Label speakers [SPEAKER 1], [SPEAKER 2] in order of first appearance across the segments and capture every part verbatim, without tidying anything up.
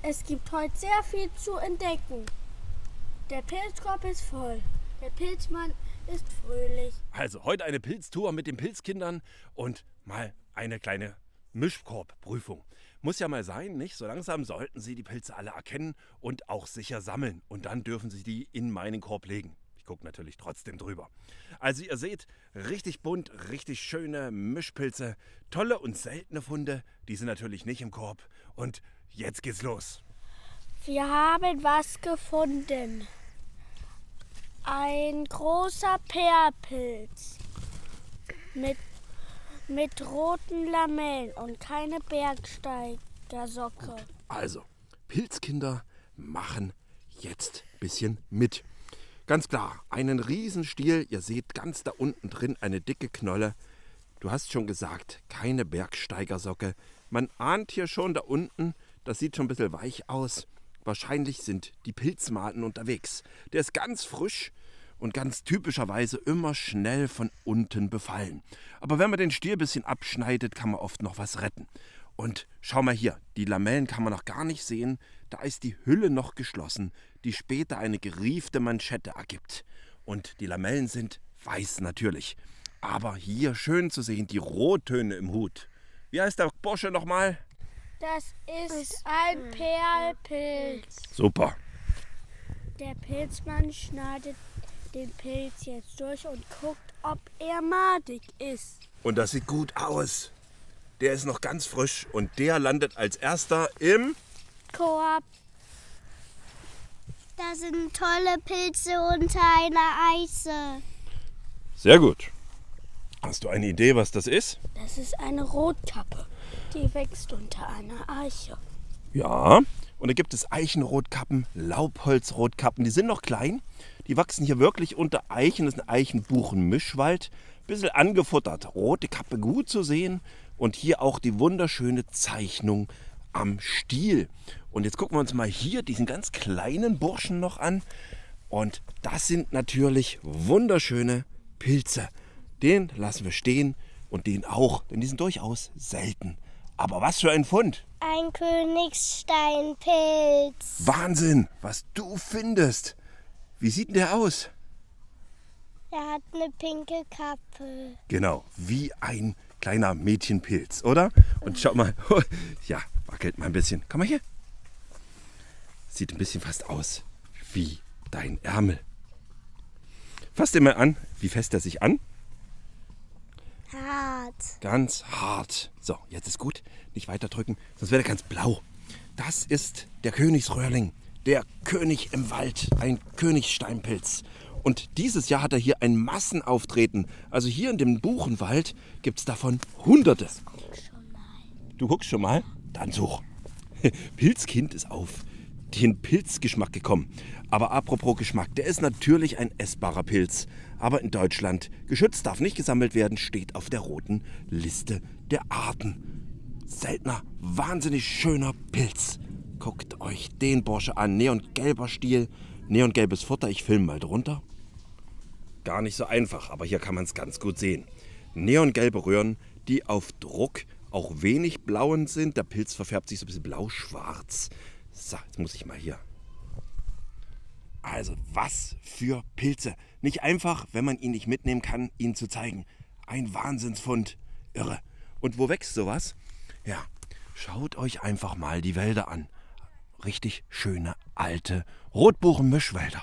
[SPEAKER 1] Es gibt heute sehr viel zu entdecken. Der Pilzkorb ist voll. Der Pilzmann ist fröhlich.
[SPEAKER 2] Also heute eine Pilztour mit den Pilzkindern und mal eine kleine Mischkorbprüfung. Muss ja mal sein, nicht? So langsam sollten Sie die Pilze alle erkennen und auch sicher sammeln. Und dann dürfen Sie die in meinen Korb legen. Ich gucke natürlich trotzdem drüber. Also ihr seht, richtig bunt, richtig schöne Mischpilze. Tolle und seltene Funde, die sind natürlich nicht im Korb. Und jetzt geht's los.
[SPEAKER 1] Wir haben was gefunden. Ein großer Perlpilz mit, mit roten Lamellen und keine Bergsteigersocke.
[SPEAKER 2] Also, Pilzkinder machen jetzt ein bisschen mit. Ganz klar, einen Riesenstiel. Ihr seht ganz da unten drin eine dicke Knolle. Du hast schon gesagt, keine Bergsteigersocke. Man ahnt hier schon da unten, das sieht schon ein bisschen weich aus. Wahrscheinlich sind die Pilzmaten unterwegs. Der ist ganz frisch und ganz typischerweise immer schnell von unten befallen. Aber wenn man den Stiel ein bisschen abschneidet, kann man oft noch was retten. Und schau mal hier, die Lamellen kann man noch gar nicht sehen. Da ist die Hülle noch geschlossen, die später eine geriefte Manschette ergibt. Und die Lamellen sind weiß natürlich. Aber hier schön zu sehen, die Rottöne im Hut. Wie heißt der Bursche nochmal?
[SPEAKER 1] Das ist ein Perlpilz.
[SPEAKER 2] Super.
[SPEAKER 1] Der Pilzmann schneidet den Pilz jetzt durch und guckt, ob er madig ist.
[SPEAKER 2] Und das sieht gut aus. Der ist noch ganz frisch und der landet als erster im
[SPEAKER 1] Korb.
[SPEAKER 3] Da sind tolle Pilze unter einer Eiche.
[SPEAKER 2] Sehr gut. Hast du eine Idee, was das ist?
[SPEAKER 1] Das ist eine Rotkappe. Die wächst unter einer Eiche.
[SPEAKER 2] Ja, und da gibt es Eichenrotkappen, Laubholzrotkappen. Die sind noch klein. Die wachsen hier wirklich unter Eichen. Das ist ein Eichenbuchen-Mischwald. Bisschen angefuttert. Rote Kappe gut zu sehen. Und hier auch die wunderschöne Zeichnung am Stiel. Und jetzt gucken wir uns mal hier diesen ganz kleinen Burschen noch an. Und das sind natürlich wunderschöne Pilze. Den lassen wir stehen und den auch, denn die sind durchaus selten. Aber was für ein Fund!
[SPEAKER 3] Ein Königsteinpilz.
[SPEAKER 2] Wahnsinn, was du findest! Wie sieht denn der aus?
[SPEAKER 3] Er hat eine pinke Kappe.
[SPEAKER 2] Genau, wie ein kleiner Mädchenpilz, oder? Und schau mal, ja, wackelt mal ein bisschen. Komm mal hier. Sieht ein bisschen fast aus wie dein Ärmel. Fass den mal an. Wie fässt er sich an?
[SPEAKER 3] Hart.
[SPEAKER 2] Ganz hart. So, jetzt ist gut. Nicht weiter drücken, sonst wird er ganz blau. Das ist der Königsröhrling, der König im Wald, ein Königsteinpilz. Und dieses Jahr hat er hier ein Massenauftreten. Also hier in dem Buchenwald gibt es davon Hunderte. Du guckst schon mal? Dann such. Pilzkind ist auf den Pilzgeschmack gekommen. Aber apropos Geschmack, der ist natürlich ein essbarer Pilz. Aber in Deutschland geschützt, darf nicht gesammelt werden, steht auf der roten Liste der Arten. Seltener, wahnsinnig schöner Pilz. Guckt euch den Bursche an. Neongelber Stiel, neongelbes Futter. Ich filme mal drunter. Gar nicht so einfach, aber hier kann man es ganz gut sehen. Neongelbe Röhren, die auf Druck auch wenig blauen sind. Der Pilz verfärbt sich so ein bisschen blau-schwarz. So, jetzt muss ich mal hier. Also, was für Pilze. Nicht einfach, wenn man ihn nicht mitnehmen kann, ihn zu zeigen. Ein Wahnsinnsfund. Irre. Und wo wächst sowas? Ja, schaut euch einfach mal die Wälder an. Richtig schöne, alte Rotbuchen-Mischwälder.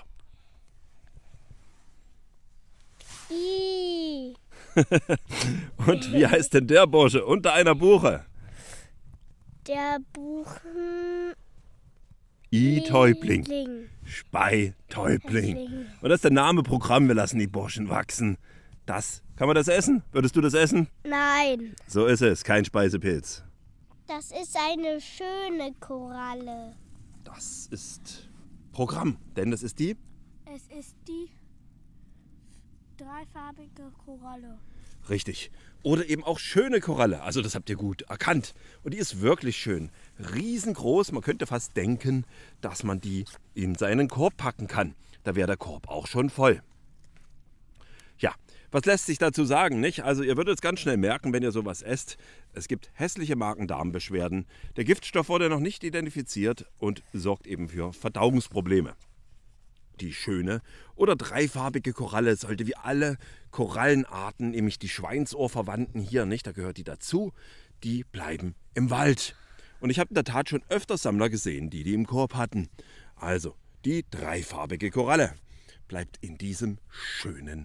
[SPEAKER 3] I.
[SPEAKER 2] Und wie heißt denn der Bursche unter einer Buche?
[SPEAKER 3] Der Buchen...
[SPEAKER 2] I-Täubling.
[SPEAKER 3] Liebling.
[SPEAKER 2] Spei-Täubling.
[SPEAKER 3] Täubling.
[SPEAKER 2] Und das ist der Name Programm. Wir lassen die Burschen wachsen. Das, kann man das essen? Würdest du das essen?
[SPEAKER 3] Nein,
[SPEAKER 2] So ist es, kein Speisepilz.
[SPEAKER 3] das ist eine schöne Koralle.
[SPEAKER 2] Das ist Programm, denn das ist die
[SPEAKER 1] Es ist die dreifarbige Koralle.
[SPEAKER 2] Richtig. Oder eben auch schöne Koralle. Also das habt ihr gut erkannt. Und die ist wirklich schön. Riesengroß. Man könnte fast denken, dass man die in seinen Korb packen kann. Da wäre der Korb auch schon voll. Ja, Was lässt sich dazu sagen, nicht? Also ihr würdet es ganz schnell merken, wenn ihr sowas esst. Es gibt hässliche Magen-Darm-Beschwerden. Der Giftstoff wurde noch nicht identifiziert und sorgt eben für Verdauungsprobleme. Die schöne oder dreifarbige Koralle sollte wie alle Korallenarten, nämlich die Schweinsohrverwandten hier, nicht, da gehört die dazu, die bleiben im Wald. Und ich habe in der Tat schon öfters Sammler gesehen, die die im Korb hatten. Also, die dreifarbige Koralle bleibt in diesem schönen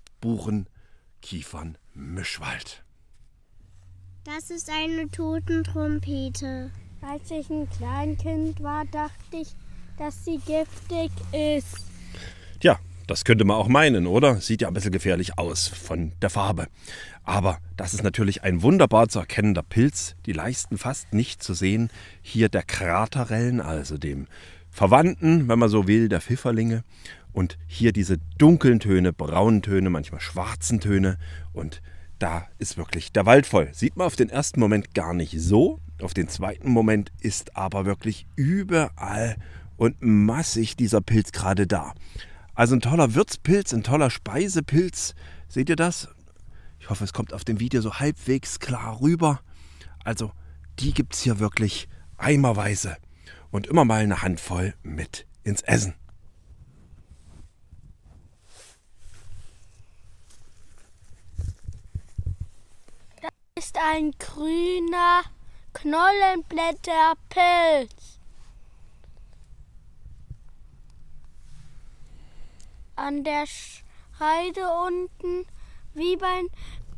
[SPEAKER 2] Buchen-Kiefern-Mischwald.
[SPEAKER 3] Das ist eine Totentrompete.
[SPEAKER 1] Als ich ein Kleinkind war, dachte ich, dass sie giftig ist.
[SPEAKER 2] Ja, das könnte man auch meinen, oder? Sieht ja ein bisschen gefährlich aus von der Farbe. Aber das ist natürlich ein wunderbar zu erkennender Pilz. Die leisten fast nicht zu sehen. Hier der Kraterellen, also dem Verwandten, wenn man so will, der Pfifferlinge. Und hier diese dunklen Töne, braunen Töne, manchmal schwarzen Töne. Und da ist wirklich der Wald voll. Sieht man auf den ersten Moment gar nicht so. Auf den zweiten Moment ist aber wirklich überall und massig dieser Pilz gerade da. Also ein toller Würzpilz, ein toller Speisepilz. Seht ihr das? Ich hoffe, es kommt auf dem Video so halbwegs klar rüber. Also die gibt es hier wirklich eimerweise und immer mal eine Handvoll mit ins Essen.
[SPEAKER 1] Das ist ein grüner Knollenblätterpilz. An der Scheide unten wie beim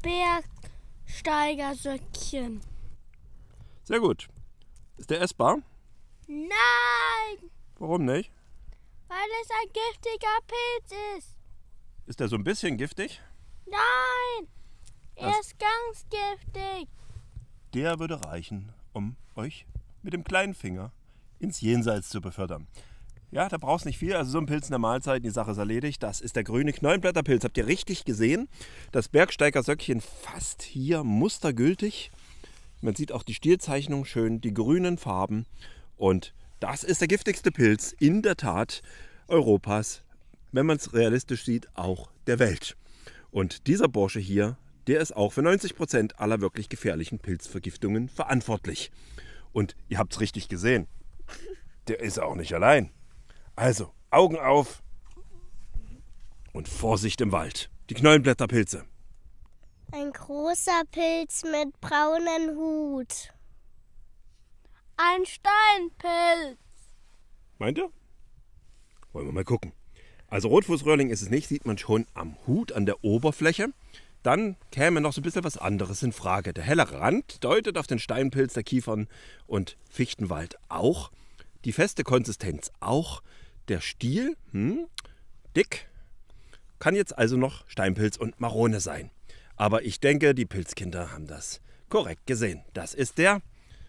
[SPEAKER 1] Bergsteigersöckchen.
[SPEAKER 2] Sehr gut. Ist der essbar?
[SPEAKER 1] Nein!
[SPEAKER 2] Warum nicht?
[SPEAKER 1] Weil es ein giftiger Pilz ist.
[SPEAKER 2] Ist der so ein bisschen giftig?
[SPEAKER 1] Nein! Er
[SPEAKER 2] Was?
[SPEAKER 1] ist ganz giftig.
[SPEAKER 2] Der würde reichen, um euch mit dem kleinen Finger ins Jenseits zu befördern. Ja, da brauchst nicht viel, also so ein Pilz in der Mahlzeit, die Sache ist erledigt. Das ist der grüne Knollenblätterpilz. Habt ihr richtig gesehen? Das Bergsteigersöckchen fast hier mustergültig. Man sieht auch die Stilzeichnung schön, die grünen Farben. Und das ist der giftigste Pilz in der Tat Europas, wenn man es realistisch sieht, auch der Welt. Und dieser Bursche hier, der ist auch für neunzig Prozent aller wirklich gefährlichen Pilzvergiftungen verantwortlich. Und ihr habt es richtig gesehen, der ist auch nicht allein. Also, Augen auf und Vorsicht im Wald. Die Knollenblätterpilze.
[SPEAKER 3] Ein großer Pilz mit braunem Hut.
[SPEAKER 1] Ein Steinpilz.
[SPEAKER 2] Meint ihr? Wollen wir mal gucken. Also Rotfußröhrling ist es nicht, sieht man schon am Hut, an der Oberfläche. Dann käme noch so ein bisschen was anderes in Frage. Der helle Rand deutet auf den Steinpilz der Kiefern- und Fichtenwald auch. Die feste Konsistenz auch. Der Stiel, hm, dick, kann jetzt also noch Steinpilz und Marone sein. Aber ich denke, die Pilzkinder haben das korrekt gesehen. Das ist der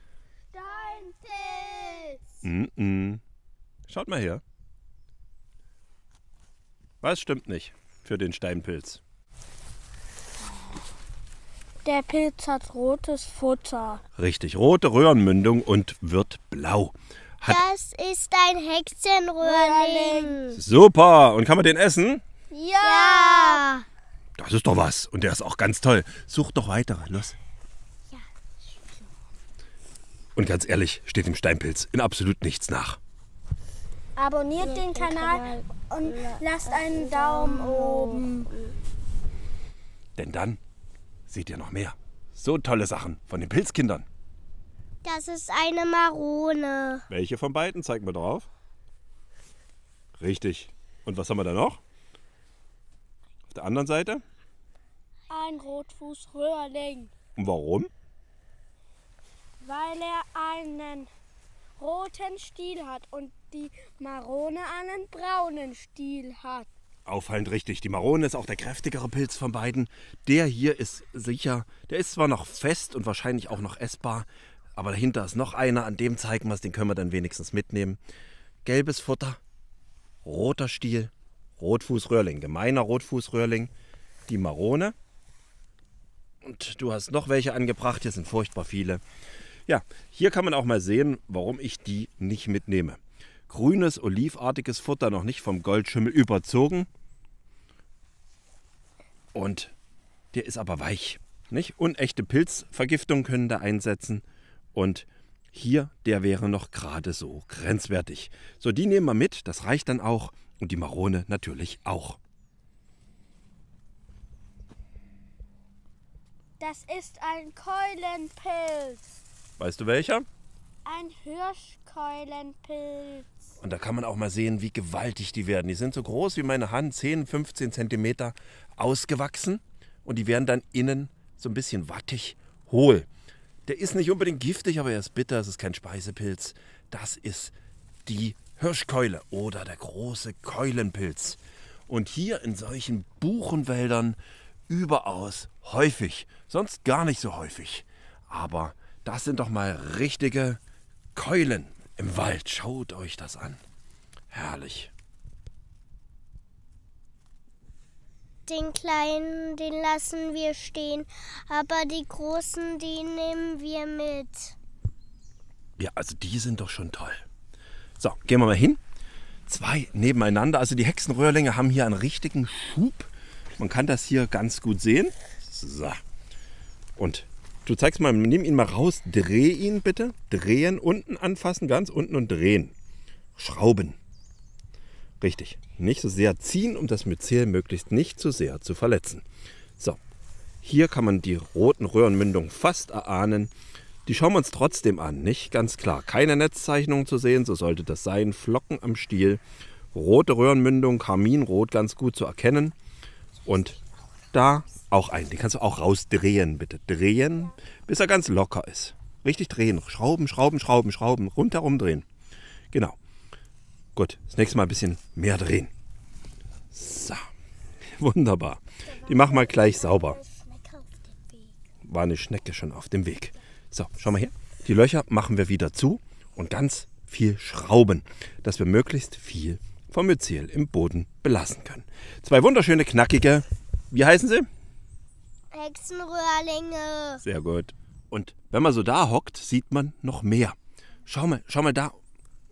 [SPEAKER 1] Steinpilz.
[SPEAKER 2] Mm-mm. Schaut mal her. Was stimmt nicht für den Steinpilz?
[SPEAKER 1] Der Pilz hat rotes Futter.
[SPEAKER 2] Richtig, rote Röhrenmündung und wird blau. Hat
[SPEAKER 3] Das ist ein Hexenröhrling.
[SPEAKER 2] Super! Und kann man den essen?
[SPEAKER 3] Ja.
[SPEAKER 2] Das ist doch was. Und der ist auch ganz toll. Sucht doch weitere. Los.
[SPEAKER 3] Ja.
[SPEAKER 2] Und ganz ehrlich, steht dem Steinpilz in absolut nichts nach.
[SPEAKER 1] Abonniert den Kanal und lasst einen Daumen oben.
[SPEAKER 2] Denn dann seht ihr noch mehr. So tolle Sachen von den Pilzkindern.
[SPEAKER 3] Das ist eine Marone.
[SPEAKER 2] Welche von beiden? Zeig mir drauf. Richtig. Und was haben wir da noch? Auf der anderen Seite?
[SPEAKER 1] Ein Rotfußröhrling,
[SPEAKER 2] Und warum?
[SPEAKER 1] weil er einen roten Stiel hat und die Marone einen braunen Stiel hat.
[SPEAKER 2] Auffallend richtig. Die Marone ist auch der kräftigere Pilz von beiden. Der hier ist sicher, der ist zwar noch fest und wahrscheinlich auch noch essbar, aber dahinter ist noch einer, an dem zeigen wir es, den können wir dann wenigstens mitnehmen. Gelbes Futter, roter Stiel, Rotfußröhrling, gemeiner Rotfußröhrling, die Marone. Und du hast noch welche angebracht, hier sind furchtbar viele. Ja, hier kann man auch mal sehen, warum ich die nicht mitnehme. Grünes, olivartiges Futter, noch nicht vom Goldschimmel überzogen. Und der ist aber weich. Nicht? Unechte Pilzvergiftungen können da einsetzen. Und hier, der wäre noch gerade so grenzwertig. So, die nehmen wir mit, das reicht dann auch. Und die Marone natürlich auch.
[SPEAKER 1] Das ist ein Keulenpilz.
[SPEAKER 2] Weißt du welcher?
[SPEAKER 1] Ein Hirschkeulenpilz.
[SPEAKER 2] Und da kann man auch mal sehen, wie gewaltig die werden. Die sind so groß wie meine Hand, zehn, fünfzehn Zentimeter ausgewachsen. Und die werden dann innen so ein bisschen wattig, hohl. Der ist nicht unbedingt giftig, aber er ist bitter. Es ist kein Speisepilz. Das ist die Hirschkeule oder der große Keulenpilz. Und hier in solchen Buchenwäldern überaus häufig. Sonst gar nicht so häufig. Aber das sind doch mal richtige Keulen im Wald. Schaut euch das an. Herrlich.
[SPEAKER 3] Den kleinen, den lassen wir stehen, aber die großen, die nehmen wir mit.
[SPEAKER 2] Ja, also die sind doch schon toll. So, gehen wir mal hin. Zwei nebeneinander. Also die Hexenröhrlinge haben hier einen richtigen Schub. Man kann das hier ganz gut sehen. So. Und du zeigst mal, nimm ihn mal raus, dreh ihn bitte. Drehen, unten anfassen, ganz unten und drehen. Schrauben. Richtig. Nicht so sehr ziehen, um das Myzel möglichst nicht zu sehr zu verletzen. So. Hier kann man die roten Röhrenmündungen fast erahnen. Die schauen wir uns trotzdem an, nicht? Ganz klar. Keine Netzzeichnung zu sehen, so sollte das sein. Flocken am Stiel. Rote Röhrenmündung, Karminrot, ganz gut zu erkennen. Und da auch ein. Den kannst du auch rausdrehen, bitte. Drehen, bis er ganz locker ist. Richtig drehen. Schrauben, schrauben, schrauben, schrauben. Rundherum drehen. Genau. Gut, das nächste Mal ein bisschen mehr drehen. So. Wunderbar. Die machen wir gleich sauber. War eine Schnecke schon auf dem Weg. So, schau mal her. Die Löcher machen wir wieder zu und ganz viel schrauben, dass wir möglichst viel vom Myzel im Boden belassen können. Zwei wunderschöne, knackige, wie heißen sie?
[SPEAKER 3] Hexenröhrlinge.
[SPEAKER 2] Sehr gut. Und wenn man so da hockt, sieht man noch mehr. Schau mal, schau mal da.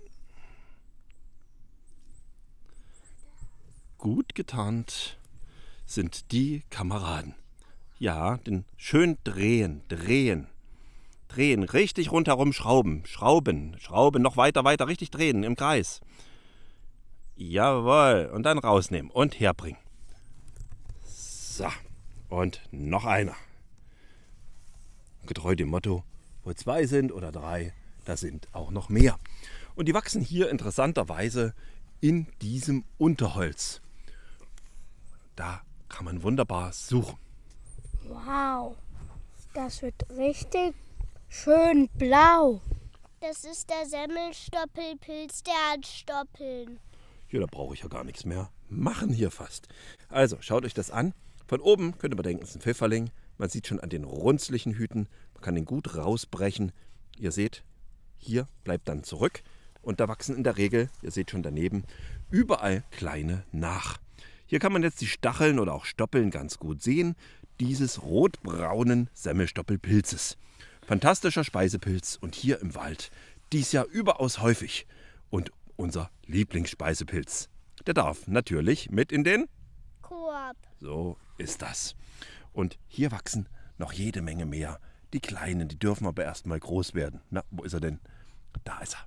[SPEAKER 2] Gut getarnt sind die Kameraden. Ja, den schön drehen, drehen, drehen, richtig rundherum schrauben, schrauben, schrauben, noch weiter, weiter, richtig drehen im Kreis. Jawohl, und dann rausnehmen und herbringen. So, und noch einer. Getreu dem Motto, wo zwei sind oder drei, da sind auch noch mehr. Und die wachsen hier interessanterweise in diesem Unterholz. Da kann man wunderbar suchen.
[SPEAKER 1] Wow, das wird richtig schön blau.
[SPEAKER 3] Das ist der Semmelstoppelpilz, der hat Stoppeln.
[SPEAKER 2] Ja, da brauche ich ja gar nichts mehr machen hier fast. Also, schaut euch das an. Von oben könnte man denken, es ist ein Pfifferling. Man sieht schon an den runzlichen Hüten. Man kann den gut rausbrechen. Ihr seht, hier bleibt dann zurück. Und da wachsen in der Regel, ihr seht schon daneben, überall kleine nach. Hier kann man jetzt die Stacheln oder auch Stoppeln ganz gut sehen. Dieses rotbraunen Semmelstoppelpilzes. Fantastischer Speisepilz und hier im Wald dies Jahr überaus häufig. Und unser Lieblingsspeisepilz. Der darf natürlich mit in den
[SPEAKER 3] Korb.
[SPEAKER 2] So ist das. Und hier wachsen noch jede Menge mehr. Die Kleinen, die dürfen aber erst mal groß werden. Na, wo ist er denn? Da ist er.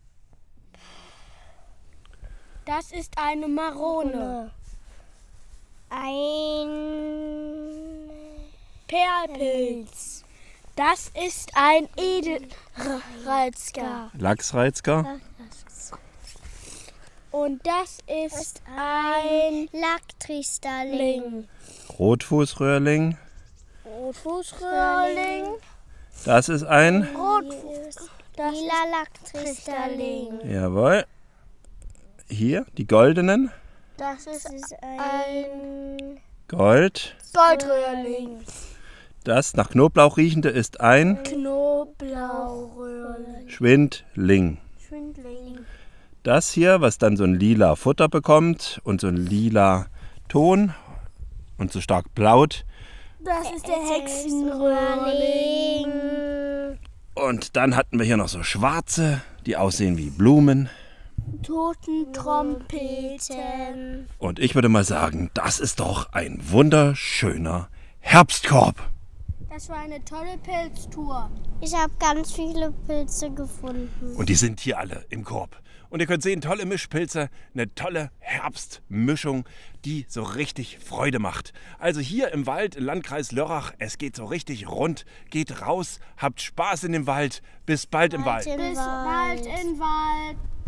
[SPEAKER 1] Das ist eine Marone.
[SPEAKER 3] Ein
[SPEAKER 1] Perlpilz. Das ist ein Edelreizker.
[SPEAKER 2] Lachsreizker.
[SPEAKER 1] Und das ist ein
[SPEAKER 3] Lacktristerling.
[SPEAKER 2] Rotfußröhrling.
[SPEAKER 1] Rotfußröhrling.
[SPEAKER 2] Das ist ein.
[SPEAKER 1] Rotfuß. Das
[SPEAKER 3] Lila Lacktristerling.
[SPEAKER 2] Jawohl. Hier die goldenen.
[SPEAKER 1] Das ist
[SPEAKER 3] Das ist
[SPEAKER 1] ein
[SPEAKER 3] ein
[SPEAKER 2] Gold.
[SPEAKER 1] Goldröhrling.
[SPEAKER 2] Das nach Knoblauch riechende ist ein
[SPEAKER 1] Knoblauchröhrling.
[SPEAKER 2] Schwindling.
[SPEAKER 1] Schwindling.
[SPEAKER 2] Das hier, was dann so ein lila Futter bekommt und so ein lila Ton und so stark blaut.
[SPEAKER 1] Das ist der Hexenröhrling.
[SPEAKER 2] Und dann hatten wir hier noch so schwarze, die aussehen wie Blumen.
[SPEAKER 1] toten Trompeten.
[SPEAKER 2] Und ich würde mal sagen, das ist doch ein wunderschöner Herbstkorb.
[SPEAKER 1] Das war eine tolle Pilztour.
[SPEAKER 3] Ich habe ganz viele Pilze gefunden.
[SPEAKER 2] Und die sind hier alle im Korb. Und ihr könnt sehen, tolle Mischpilze, eine tolle Herbstmischung, die so richtig Freude macht. Also hier im Wald, im Landkreis Lörrach, es geht so richtig rund. Geht raus, habt Spaß in dem Wald. Bis bald im Wald.
[SPEAKER 3] Im
[SPEAKER 1] Bis
[SPEAKER 3] Wald.
[SPEAKER 1] bald im Wald.